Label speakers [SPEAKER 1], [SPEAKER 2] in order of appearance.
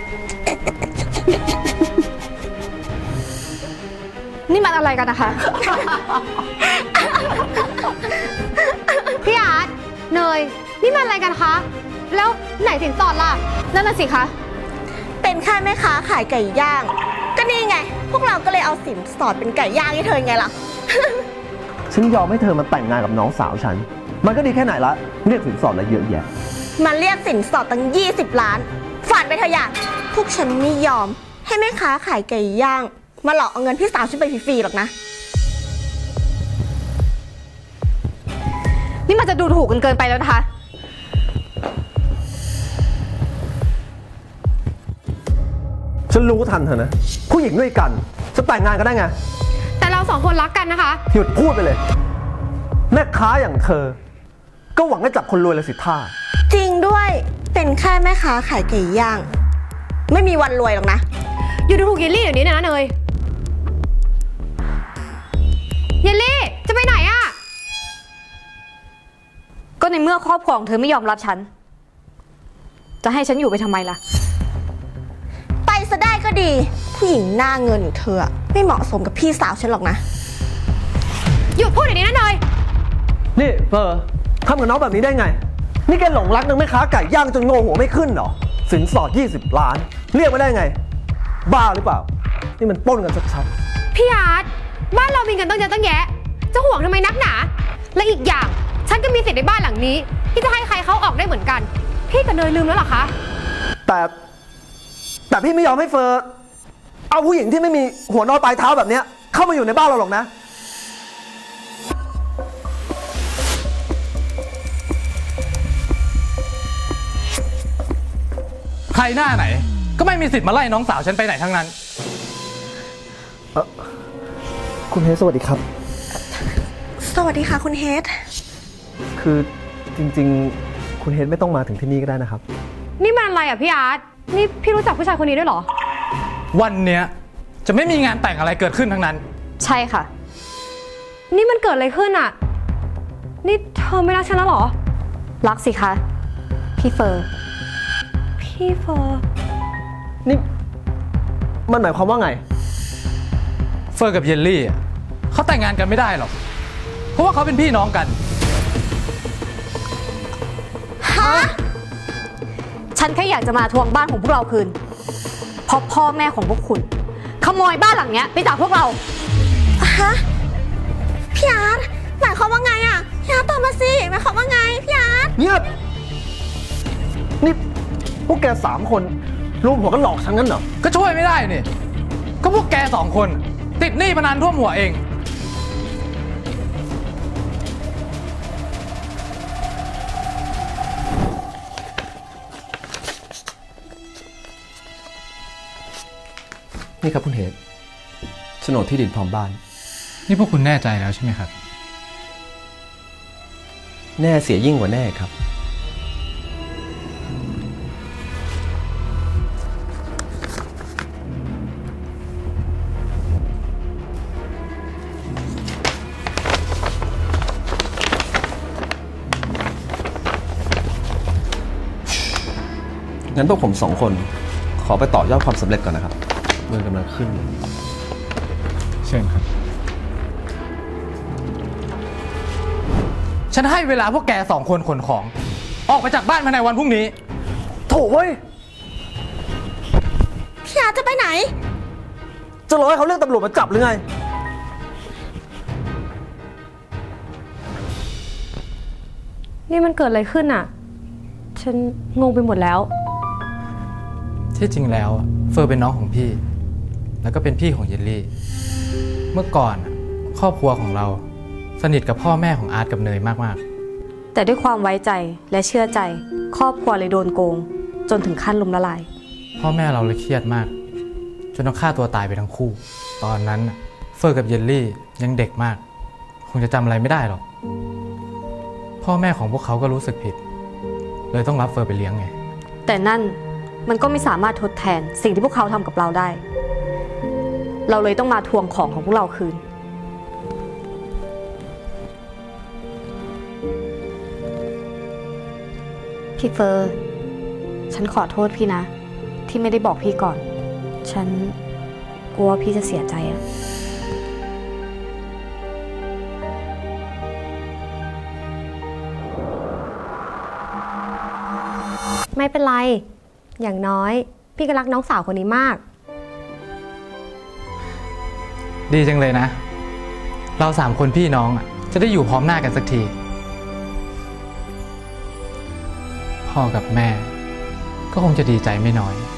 [SPEAKER 1] นี่มันอะไรกันนะคะ พี่อาร์ตเนยนี่มันอะไรกันคะแล้วไหนสินสอดล่ะนั่นน่ะสิคะ
[SPEAKER 2] เป็นแค่แม่ค้าขายไก่ย่างก็นี่ไงพวกเราก็เลยเอาสินสอดเป็นไก่ย่างให้เธอไงล่ะ
[SPEAKER 3] ฉันยอมให้เธอมาแต่งงานกับน้องสาวฉันมันก็ดีแค่ไหนละเรียกสินสอดอะไรเยอะแยะ
[SPEAKER 2] มันเรียกสินสอดตั้ง20 ล้านฝันไปเถอะอย่างพวกฉันไม่ยอมให้แม่ค้าขายไก่ย่างมาหลอกเอาเงินพี่สาวฉันไปฟรีๆหรอกนะ
[SPEAKER 1] นี่มันจะดูถูกกันเกินไปแล้วนะคะ
[SPEAKER 3] ฉันรู้ทันเธอนะผู้หญิงด้วยกันจะแต่งงานกันได้ไง
[SPEAKER 1] แต่เรา2 คนรักกันนะคะ
[SPEAKER 3] หยุดพูดไปเลยแม่ค้าอย่างเธอก็หวังได้จับคนรวยเลยสิท่า
[SPEAKER 2] จริงด้วยเป็นแค่แม่ค้าขายไก่ย่างไม่มีวันรวยหรอกนะ
[SPEAKER 1] หยุดดูถูกเยลลี่เดี๋ยวนี้นะเนยเยลลี่จะไปไหนอะก็ในเมื่อครอบครัวของเธอไม่ยอมรับฉันจะให้ฉันอยู่ไปทำไมล่ะ
[SPEAKER 2] ไปซะได้ก็ดีผู้หญิงหน้าเงินเธอไม่เหมาะสมกับพี่สาวฉันหรอกนะ
[SPEAKER 1] หยุดพูดเดี๋ยวนี้นะเนย
[SPEAKER 3] นี่เฟอร์ทำกับน้องแบบนี้ได้ไงนี่แกหลงรักนางแม่ค้าไก่ย่างจนโง่หัวไม่ขึ้นเหรอสินสอด20 ล้านเรียกไม่ได้ไงบ้าหรือเปล่านี่มันปล้นกันชัด
[SPEAKER 1] ๆพี่อาร์ตบ้านเรามีเงินตั้งเยอะตั้งแยะจะห่วงทำไมนักหนาและอีกอย่างฉันก็มีสิทธิ์ในบ้านหลังนี้ที่จะให้ใครเขาออกได้เหมือนกันพี่กับเนยลืมแล้วหรอคะ
[SPEAKER 3] แต่พี่ไม่ยอมให้เฟอร์เอาผู้หญิงที่ไม่มีหัวนอนปลายเท้าแบบนี้เข้ามาอยู่ในบ้านเราหรอกนะ
[SPEAKER 4] ใครหน้าไหนก็ไม่มีสิทธิ์มาไล่น้องสาวฉันไปไหนทั้งนั้น
[SPEAKER 3] คุณเฮดสวัสดีครับ
[SPEAKER 2] สวัสดีค่ะคุณเฮด
[SPEAKER 3] คือจริงๆคุณเฮดไม่ต้องมาถึงที่นี่ก็ได้นะครับ
[SPEAKER 1] นี่มันอะไรอ่ะพี่อาร์ตนี่พี่รู้จักผู้ชายคนนี้ด้วยเหรอ
[SPEAKER 4] วันเนี้ยจะไม่มีงานแต่งอะไรเกิดขึ้นทั้งนั้น
[SPEAKER 1] ใช่ค่ะนี่มันเกิดอะไรขึ้นอ่ะนี่เธอไม่รักฉันแล้วเหรอรักสิคะพี่เฟอร์
[SPEAKER 3] นี่มันหมายความว่าไง
[SPEAKER 4] เฟอร์กับเยลลี่เขาแต่งงานกันไม่ได้หรอกเพราะว่าเขาเป็นพี่น้องกัน
[SPEAKER 1] ฮะฉันแค่อยากจะมาทวงบ้านของพวกเราคืนเพราะพ่อแม่ของพวกคุณขโมยบ้านหลังเนี้ยไปจากพวกเรา
[SPEAKER 2] ฮะพี่อาร์ตหมายความว่าไงอ่ะพี่อาร์ตตอบมาสิหมายความว่าไงพี่อาร์ต
[SPEAKER 3] เงียบนี่พวกแก3 คนรวมหัวกันหลอกฉันงั้นเหรอ
[SPEAKER 4] ก็ช่วยไม่ได้นี่ก็พวกแก2 คนติดหนี้พนันท่วมหัวเอง
[SPEAKER 3] นี่ครับคุณเฮดโฉนดที่ดินพร้อมบ้าน
[SPEAKER 4] นี่พวกคุณแน่ใจแล้วใช่ไหมครับ
[SPEAKER 3] แน่เสียยิ่งกว่าแน่ครับงั้นพวกผม2 คนขอไปต่อยอดความสำเร็จก่อนนะครับเงินกำลังขึ้น
[SPEAKER 4] เชิญครับฉันให้เวลาพวกแก2 คนขนของออกไปจากบ้านภายในวันพรุ่งนี้
[SPEAKER 3] โถ่เว้ย
[SPEAKER 2] พี่อาร์ตจะไปไหน
[SPEAKER 3] จะรอให้เขาเรียกตำรวจมาจับหรือไง
[SPEAKER 1] นี่มันเกิดอะไรขึ้นอ่ะฉันงงไปหมดแล้ว
[SPEAKER 4] ที่จริงแล้วเฟอร์เป็นน้องของพี่แล้วก็เป็นพี่ของเยลลี่เมื่อก่อนครอบครัวของเราสนิทกับพ่อแม่ของอาร์ตกับเนยมาก
[SPEAKER 1] ๆแต่ด้วยความไว้ใจและเชื่อใจครอบครัวเลยโดนโกงจนถึงขั้นล้มละลาย
[SPEAKER 4] พ่อแม่เราเลยเครียดมากจนต้องฆ่าตัวตายไปทั้งคู่ตอนนั้นเฟอร์กับเยลลี่ยังเด็กมากคงจะจำอะไรไม่ได้หรอกพ่อแม่ของพวกเขาก็รู้สึกผิดเลยต้องรับเฟอร์ไปเลี้ยงไง
[SPEAKER 1] แต่นั่นมันก็ไม่สามารถทดแทนสิ่งที่พวกเขาทำกับเราได้เราเลยต้องมาทวงของพวกเราคืนพี่เฟอร์ฉันขอโทษพี่นะ
[SPEAKER 5] ที่ไม่ได้บอกพี่ก่อน ฉันกลัวว่าพี่จะเสียใจอะ
[SPEAKER 1] ไม่เป็นไร อย่างน้อยพี่ก็รักน้องสาวคนนี้มาก
[SPEAKER 4] ดีจังเลยนะ เราสามคนพี่น้องอ่ะจะได้อยู่พร้อมหน้ากันสักที พ่อกับแม่ก็คงจะดีใจไม่น้อย